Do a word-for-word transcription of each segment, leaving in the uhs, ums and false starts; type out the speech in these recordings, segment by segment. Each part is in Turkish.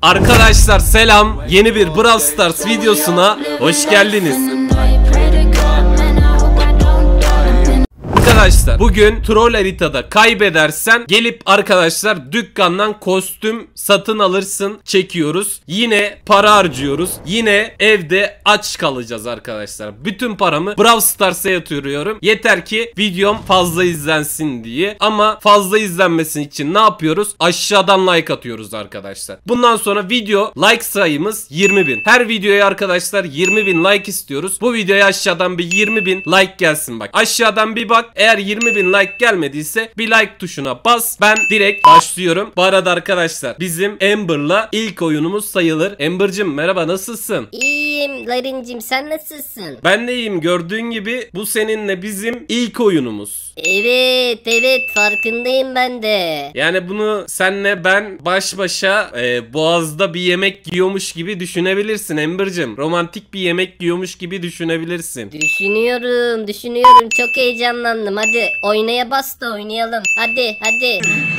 Arkadaşlar selam. Yeni bir Brawl Stars videosuna hoş geldiniz. Arkadaşlar bugün troll haritada kaybedersen gelip arkadaşlar dükkandan kostüm satın alırsın çekiyoruz. Yine para harcıyoruz. Yine evde aç kalacağız arkadaşlar. Bütün paramı Brawl Stars'a yatırıyorum. Yeter ki videom fazla izlensin diye. Ama fazla izlenmesi için ne yapıyoruz? Aşağıdan like atıyoruz arkadaşlar. Bundan sonra video like sayımız yirmi bin. Her videoya arkadaşlar yirmi bin like istiyoruz. Bu videoya aşağıdan bir yirmi bin like gelsin bak. Aşağıdan bir bak. Eğer yirmi bin like gelmediyse bir like tuşuna bas. Ben direkt başlıyorum. Bu arada arkadaşlar bizim Amber'la ilk oyunumuz sayılır. Amber'cım merhaba, nasılsın? İyiyim Larincim, sen nasılsın? Ben de iyiyim. Gördüğün gibi bu seninle bizim ilk oyunumuz. Evet evet, farkındayım ben de. Yani bunu senle ben baş başa e, boğazda bir yemek yiyormuş gibi düşünebilirsin Amber'cım. Romantik bir yemek yiyormuş gibi düşünebilirsin. Düşünüyorum düşünüyorum, çok heyecanlandım. Hadi oynaya bas da oynayalım. Hadi hadi.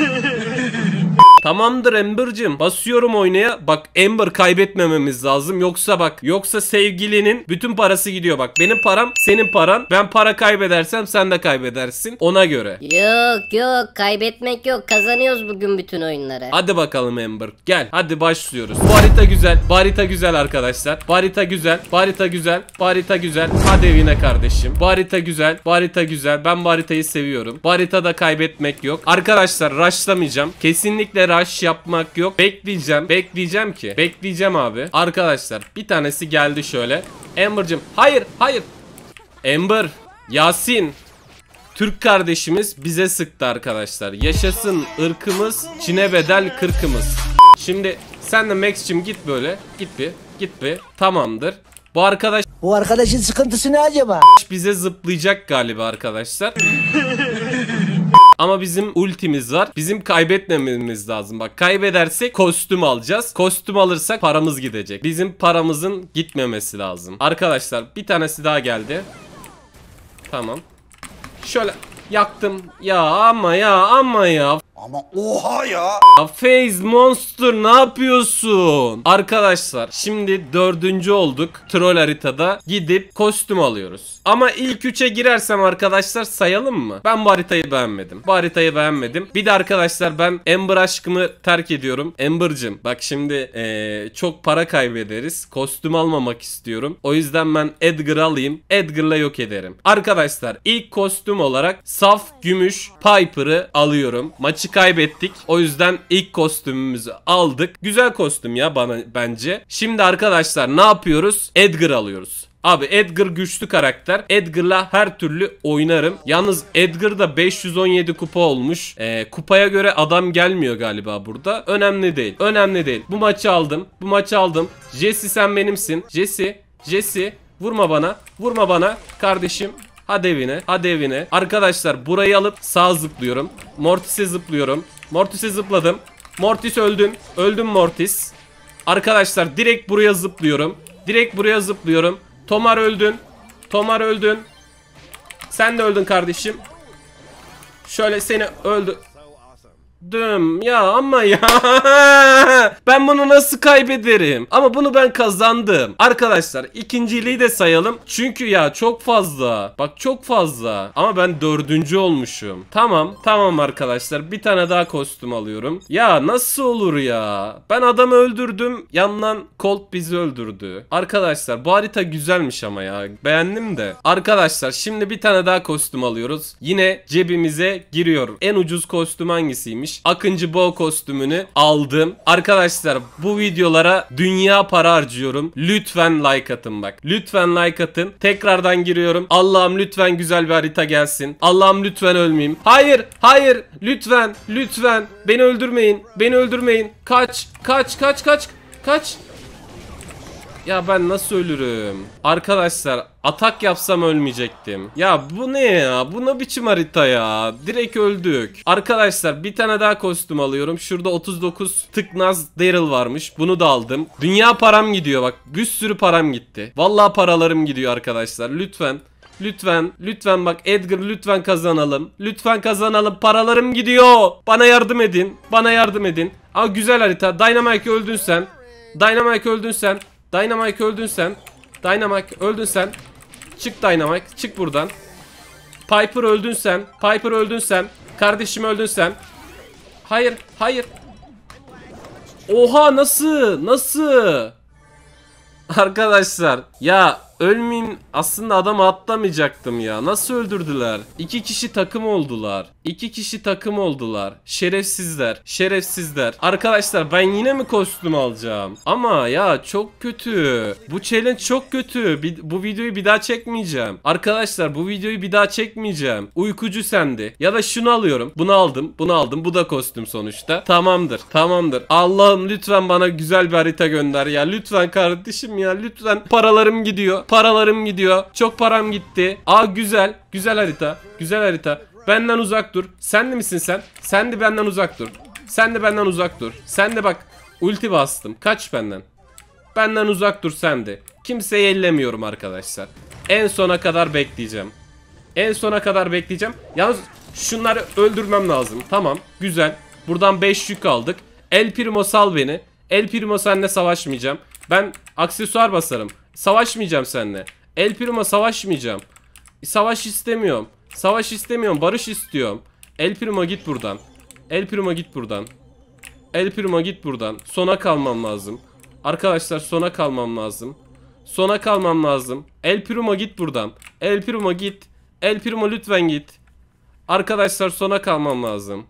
Tamamdır Amber'cım, basıyorum oynaya. Bak Amber, kaybetmememiz lazım. Yoksa bak, yoksa sevgilinin bütün parası gidiyor. Bak benim param senin paran. Ben para kaybedersem sen de kaybedersin. Ona göre. Yok yok, kaybetmek yok. Kazanıyoruz bugün bütün oyunları. Hadi bakalım Amber. Gel hadi başlıyoruz. Bu harita güzel. Bu harita güzel arkadaşlar. Bu harita güzel. Bu harita güzel. Bu harita güzel. Hadi evine kardeşim. Bu harita güzel. Bu harita güzel. Ben bu haritayı seviyorum. Bu haritada kaybetmek yok. Arkadaşlar rushlamayacağım. Kesinlikle rush yapmak yok. Bekleyeceğim. Bekleyeceğim ki. Bekleyeceğim abi. Arkadaşlar bir tanesi geldi şöyle. Amber'cım. Hayır. Hayır. Amber. Yasin. Türk kardeşimiz bize sıktı arkadaşlar. Yaşasın ırkımız, Çin'e bedel kırkımız. Şimdi sen de Max'cim git böyle. Git bir. Git bir. Tamamdır. Bu arkadaş Bu arkadaşın sıkıntısı ne acaba? bize zıplayacak galiba arkadaşlar. Ama bizim ultimiz var. Bizim kaybetmememiz lazım. Bak kaybedersek kostüm alacağız. Kostüm alırsak paramız gidecek. Bizim paramızın gitmemesi lazım. Arkadaşlar bir tanesi daha geldi. Tamam. Şöyle yaktım. Ya ama ya ama ya. Ama oha ya. Phase Monster ne yapıyorsun? Arkadaşlar şimdi dördüncü olduk. Troll haritada gidip kostüm alıyoruz. Ama ilk üçe girersem arkadaşlar sayalım mı? Ben bu haritayı beğenmedim. Bu haritayı beğenmedim. Bir de arkadaşlar ben Amber aşkımı terk ediyorum. Amber'cım bak şimdi ee, çok para kaybederiz. Kostüm almamak istiyorum. O yüzden ben Edgar alayım. Edgar'la yok ederim. Arkadaşlar ilk kostüm olarak saf gümüş Piper'ı alıyorum. Maçı kaybettik. O yüzden ilk kostümümüzü aldık. Güzel kostüm ya bana bence. Şimdi arkadaşlar ne yapıyoruz? Edgar alıyoruz. Abi Edgar güçlü karakter. Edgar'la her türlü oynarım. Yalnız Edgar da beş yüz on yedi kupa olmuş. Ee, kupaya göre adam gelmiyor galiba burada. Önemli değil. Önemli değil. Bu maçı aldım. Bu maçı aldım. Jesse sen benimsin. Jesse. Jesse. Vurma bana. Vurma bana. Kardeşim. Hadi evine. Hadi evine. Arkadaşlar burayı alıp sağ zıplıyorum. Mortis'e zıplıyorum. Mortis'e zıpladım. Mortis öldün. Öldüm Mortis. Arkadaşlar direkt buraya zıplıyorum. Direkt buraya zıplıyorum. Tomar öldün. Tomar öldün. Sen de öldün kardeşim. Şöyle seni öldü. Düm ya ama ya. Ben bunu nasıl kaybederim? Ama bunu ben kazandım. Arkadaşlar ikinciliği de sayalım. Çünkü ya çok fazla. Bak çok fazla. Ama ben dördüncü olmuşum. Tamam. Tamam arkadaşlar. Bir tane daha kostüm alıyorum. Ya nasıl olur ya? Ben adamı öldürdüm. Yandan Colt bizi öldürdü. Arkadaşlar bu harita güzelmiş ama ya. Beğendim de. Arkadaşlar şimdi bir tane daha kostüm alıyoruz. Yine cebimize giriyor. En ucuz kostüm hangisiymiş? Akıncı Boğa kostümünü aldım. Arkadaşlar bu videolara dünya para harcıyorum. Lütfen like atın bak. Lütfen like atın. Tekrardan giriyorum. Allah'ım lütfen güzel bir harita gelsin. Allah'ım lütfen ölmeyeyim. Hayır. Hayır. Lütfen. Lütfen. Beni öldürmeyin. Beni öldürmeyin. Kaç. Kaç. Kaç. Kaç. Kaç. Ya ben nasıl ölürüm? Arkadaşlar atak yapsam ölmeyecektim. Ya bu ne ya? Bu ne biçim harita ya? Direkt öldük. Arkadaşlar bir tane daha kostüm alıyorum. Şurada otuz dokuz tıknaz Daryl varmış. Bunu da aldım. Dünya param gidiyor bak. Bir sürü param gitti. Vallahi paralarım gidiyor arkadaşlar. Lütfen. Lütfen, lütfen bak Edgar, lütfen kazanalım. Lütfen kazanalım. Paralarım gidiyor. Bana yardım edin. Bana yardım edin. Aa, güzel harita. Dynamite öldün sen. Dynamite öldün sen. Dynamite öldün sen. Dynamite öldün sen. Çık Dynamite. Çık buradan. Piper öldün sen. Piper öldün sen. Kardeşim öldün sen. Hayır, hayır. Oha, nasıl? Nasıl? Arkadaşlar ya ölmeyeyim, aslında adamı atlamayacaktım ya. Nasıl öldürdüler? İki kişi takım oldular. İki kişi takım oldular. Şerefsizler. Şerefsizler. Arkadaşlar ben yine mi kostüm alacağım? Ama ya çok kötü. Bu challenge çok kötü. Bir, bu videoyu bir daha çekmeyeceğim. Arkadaşlar bu videoyu bir daha çekmeyeceğim. Uykucu sendi. Ya da şunu alıyorum. Bunu aldım. Bunu aldım. Bu da kostüm sonuçta. Tamamdır. Tamamdır. Allah'ım lütfen bana güzel bir harita gönder ya. Lütfen kardeşim ya. Lütfen. Paralarım gidiyor. Paralarım gidiyor. Çok param gitti. Aa, güzel. Güzel harita. Güzel harita. Benden uzak dur. Sen de misin sen? Sen de benden uzak dur. Sen de benden uzak dur. Sen de bak. Ulti bastım. Kaç benden. Benden uzak dur sen de. Kimseyi ellemiyorum arkadaşlar. En sona kadar bekleyeceğim. En sona kadar bekleyeceğim. Yalnız şunları öldürmem lazım. Tamam. Güzel. Buradan beş yük aldık. El Primo sal beni. El Primo seninle savaşmayacağım. Ben aksesuar basarım. Savaşmayacağım seninle. El Primo savaşmayacağım. Savaş istemiyorum. Savaş istemiyorum. Barış istiyorum. El Primo git buradan. El Primo git buradan. El Primo git buradan. Sona kalmam lazım. Arkadaşlar sona kalmam lazım. Sona kalmam lazım. El Primo git buradan. El Primo git. El Primo lütfen git. Arkadaşlar sona kalmam lazım.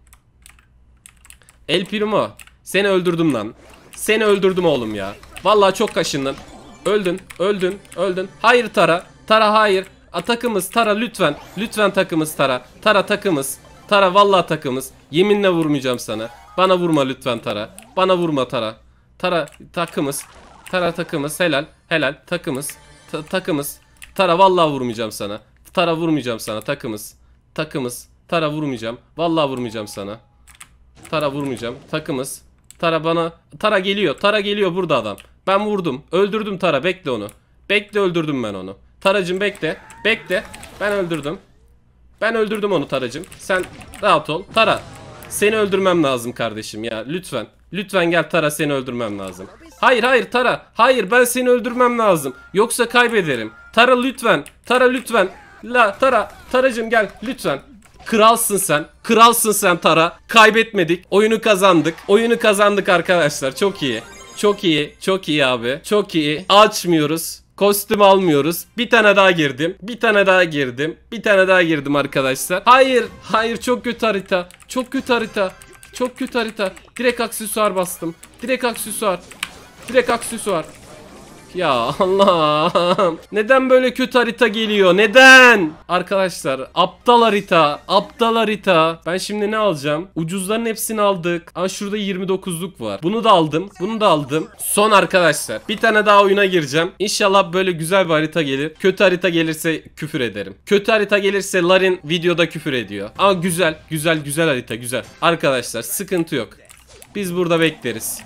El Primo. Seni öldürdüm lan. Seni öldürdüm oğlum ya. Vallahi çok kaşındın. Öldün, öldün, öldün. Hayır Tara. Tara hayır. A, takımız Tara lütfen. Lütfen takımız Tara. Tara takımız. Tara vallahi takımız. Yeminle vurmayacağım sana. Bana vurma lütfen Tara. Bana vurma Tara. Tara takımız. Tara takımız. Helal. Helal. Takımız. Ta takımız. Tara vallahi vurmayacağım sana. Tara vurmayacağım sana. Takımız. Takımız. Tara vurmayacağım. Vallahi vurmayacağım sana. Tara vurmayacağım. Takımız. Tara bana. Tara geliyor. Tara geliyor burada adam. Ben vurdum. Öldürdüm Tara. Bekle onu. Bekle, öldürdüm ben onu. Taracım bekle. Bekle. Ben öldürdüm. Ben öldürdüm onu Taracım. Sen rahat ol. Tara. Seni öldürmem lazım kardeşim ya. Lütfen. Lütfen gel Tara, seni öldürmem lazım. Hayır hayır Tara. Hayır, ben seni öldürmem lazım. Yoksa kaybederim. Tara lütfen. Tara lütfen. La Tara. Taracım gel lütfen. Kralsın sen. Kralsın sen Tara. Kaybetmedik. Oyunu kazandık. Oyunu kazandık arkadaşlar. Çok iyi. Çok iyi. Çok iyi abi. Çok iyi. Açmıyoruz. Kostüm almıyoruz. Bir tane daha girdim. Bir tane daha girdim. Bir tane daha girdim arkadaşlar. Hayır. Hayır, çok kötü harita. Çok kötü harita. Çok kötü harita. Direkt aksesuar bastım. Direkt aksesuar. Direkt aksesuar. Ya Allah'ım. Neden böyle kötü harita geliyor? Neden? Arkadaşlar aptal harita. Aptal harita. Ben şimdi ne alacağım? Ucuzların hepsini aldık. Ama şurada yirmi dokuzluk var. Bunu da aldım. Bunu da aldım. Son arkadaşlar. Bir tane daha oyuna gireceğim. İnşallah böyle güzel bir harita gelir. Kötü harita gelirse küfür ederim. Kötü harita gelirse Larin videoda küfür ediyor. Ama güzel. Güzel güzel harita, güzel. Arkadaşlar sıkıntı yok. Biz burada bekleriz.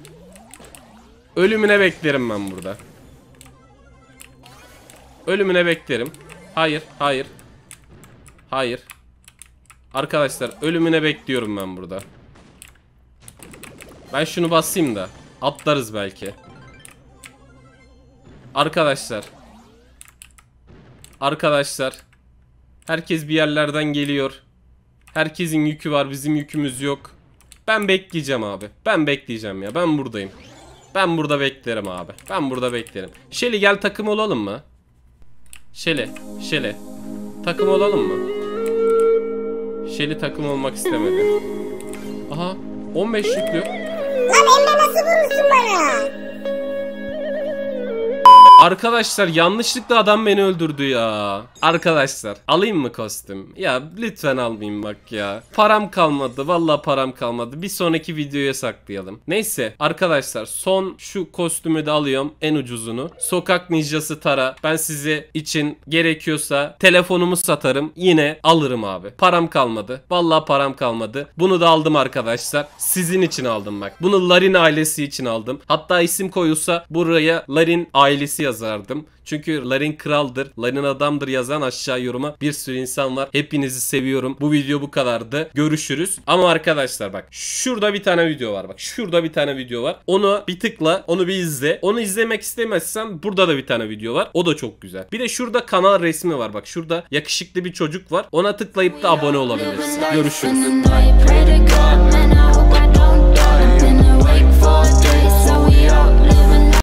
Ölümüne beklerim ben burada. Ölümüne beklerim. Hayır, hayır. Hayır. Arkadaşlar ölümüne bekliyorum ben burada. Ben şunu basayım da atlarız belki. Arkadaşlar. Arkadaşlar. Herkes bir yerlerden geliyor. Herkesin yükü var, bizim yükümüz yok. Ben bekleyeceğim abi. Ben bekleyeceğim ya. Ben buradayım. Ben burada beklerim abi. Ben burada beklerim. Shelly gel takım olalım mı? Shelly. Shelly. Takım olalım mı? Shelly takım olmak istemedi. Aha. on beş yüklü. Lan Emre nasıl vurursun bana? Arkadaşlar yanlışlıkla adam beni öldürdü ya. Arkadaşlar alayım mı kostüm? Ya lütfen almayayım bak ya. Param kalmadı. Vallahi param kalmadı. Bir sonraki videoya saklayalım. Neyse arkadaşlar son şu kostümü de alıyorum. En ucuzunu. Sokak ninjası Tara. Ben size için gerekiyorsa telefonumu satarım. Yine alırım abi. Param kalmadı. Vallahi param kalmadı. Bunu da aldım arkadaşlar. Sizin için aldım bak. Bunu Larin ailesi için aldım. Hatta isim koyulsa buraya Larin ailesi yazarım. yazardım. Çünkü Larin kraldır, Larin adamdır yazan aşağı yoruma bir sürü insan var. Hepinizi seviyorum. Bu video bu kadardı. Görüşürüz. Ama arkadaşlar bak şurada bir tane video var. Bak şurada bir tane video var. Onu bir tıkla, onu bir izle. Onu izlemek istemezsen burada da bir tane video var. O da çok güzel. Bir de şurada kanal resmi var. Bak şurada yakışıklı bir çocuk var. Ona tıklayıp da abone olabilirsin. Görüşürüz.